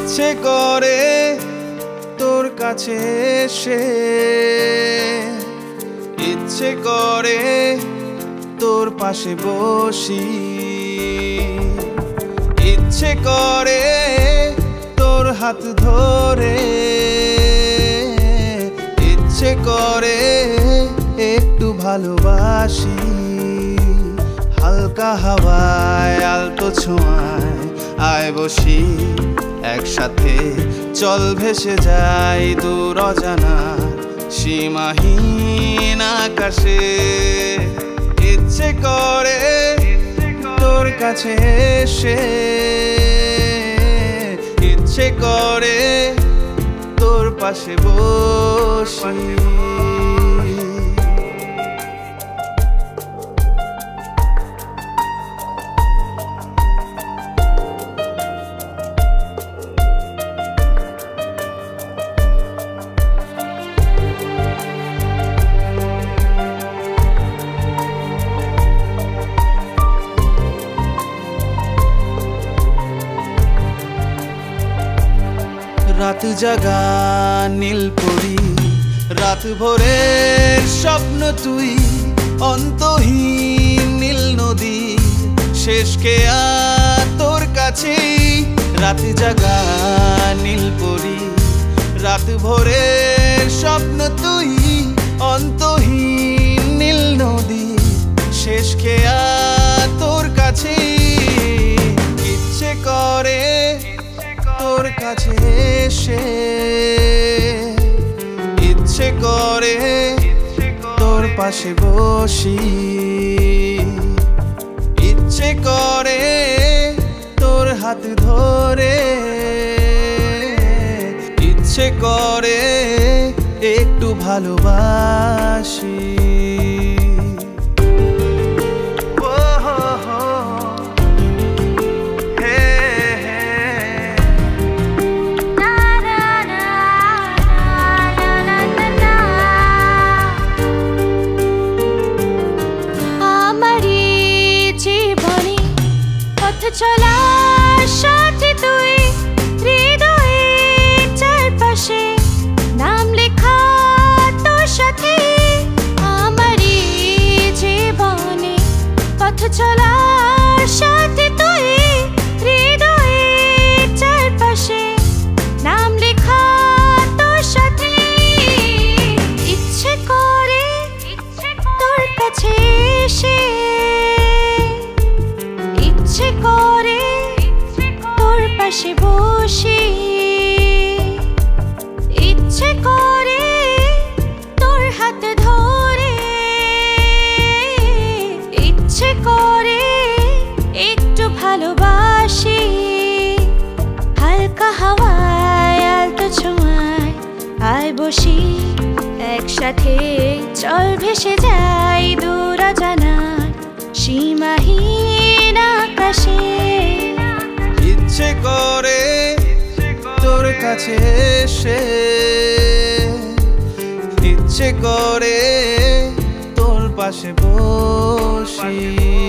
ইচ্ছে করে তোর কাছে এসে, ইচ্ছে করে তোর পাশে বসি, ইচ্ছে করে তোর হাত ধরে, ইচ্ছে করে একটু ভালোবাসি। হালকা হাওয়ায় আলতো ছোঁয়ায় আয় বসি একসাথে, চল ভেসে যাই দূর অজানার সীমাহীন আকাশে। ইচ্ছে করে তোর কাছে এসে, ইচ্ছে করে তোর পাশে বসি। রাত জাগা নীল পরি, রাত ভোরের স্বপ্ন তুই, অন্তহীন নীল নদী শেষ কেয়া তোর কাছে। রাত জাগা নীল পরি, রাত ভোরের স্বপ্ন তুই, অন্তহীন নীল নদী শেষ কেয়া তোর কাছে। ইচ্ছে করে তোর কাছে এসে, ইচ্ছে করে তোর পাশে বসি, ইচ্ছে করে তোর হাত ধরে, ইচ্ছে করে একটু ভালোবাসি। চলার সাথে তুই, হৃদয়ের চারপাশে নাম লেখা তোর সাথে। আমারই জীবনে পথ চলার সাথে তুই, হৃদয়ের চারপাশে নাম লেখা তোর সাথে। ইচ্ছে করে তোর কাছে এসে, ইচ্ছে করে তোর পাশে বসি, ইচ্ছে করে তোর হাত ধরে, ইচ্ছে করে একটু ভালোবাসি। হালকা হাওয়ায় আলতো ছোঁয়ায় আয় বসি একসাথে, চল ভেসে যাই দূর অজানার সীমাহীন আকাশে। ইচ্ছে করে তোর কাছে এসে, ইচ্ছে করে তোর পাশে বসি।